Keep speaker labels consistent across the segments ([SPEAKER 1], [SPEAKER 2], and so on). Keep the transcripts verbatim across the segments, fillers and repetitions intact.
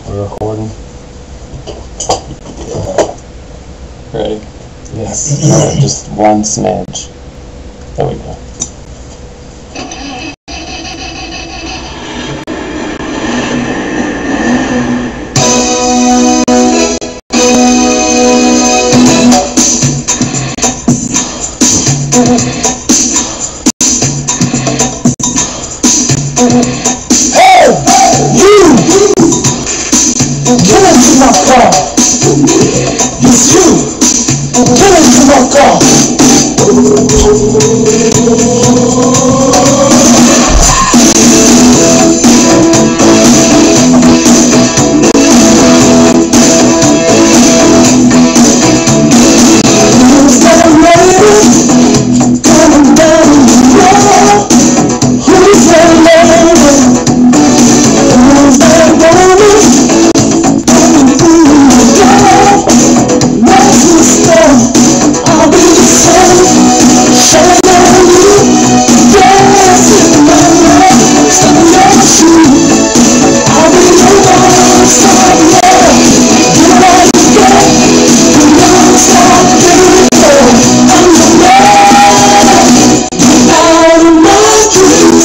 [SPEAKER 1] We're recording.
[SPEAKER 2] Ready?
[SPEAKER 1] Yes.
[SPEAKER 2] Just one smidge. There we go.
[SPEAKER 3] Hey! You! Get into my car! It's you! Get into my car! Who's that lady coming down the road? Who's that lady? Who's that woman coming through the door? What's the story? I'll be the same. Shine on you, dance in my love, step in your shoes. I'll be the one, stop love, give all you got. The one, stop, beautiful. I'm the man, out of my dreams.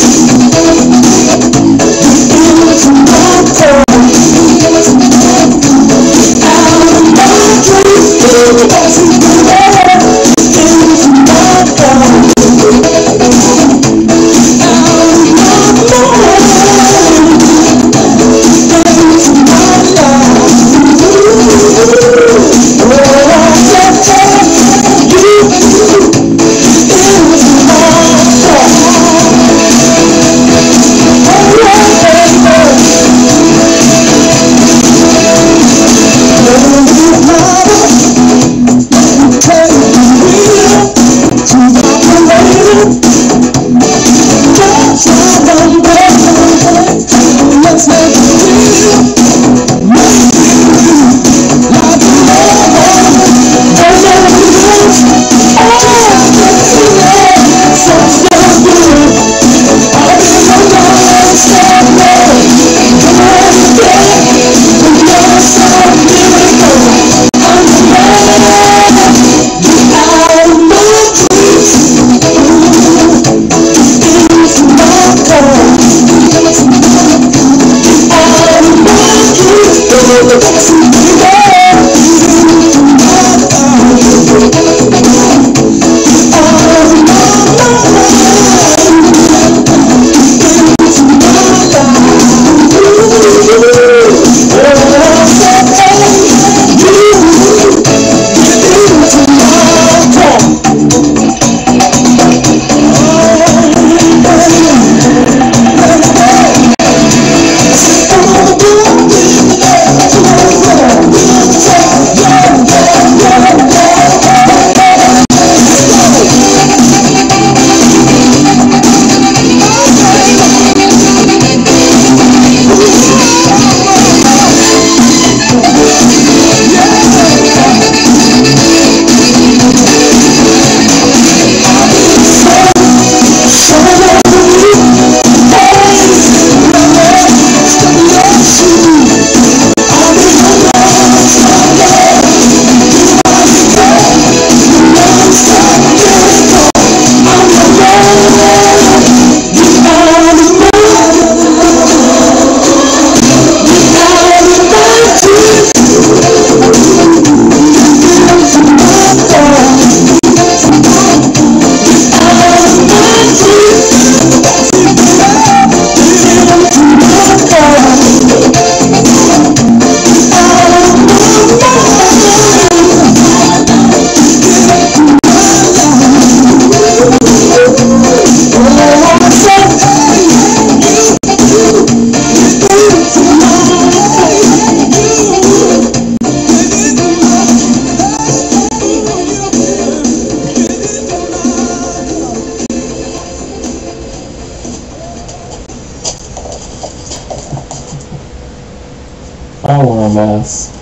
[SPEAKER 3] Into my core, out of my dreams. Dancing through the air, into my core, out of my mind, into my life. Oh, I said, take you into my core. Oh, yeah, baby. Don't you matter, take the wheel to operate it. Don't try one better, let's make it real. Make it real, like a love. Don't let me lose. Oh, yeah, so so good. I'll be the one, stop love. Come on, yeah, the one, stop miracle. I'm the man, get out of my dreams. Into my core, out of my dreams. Dancing through the air, into my core, out of my mind, into my life. Oh, I said, hey, you, get into my core.
[SPEAKER 2] I want a mess.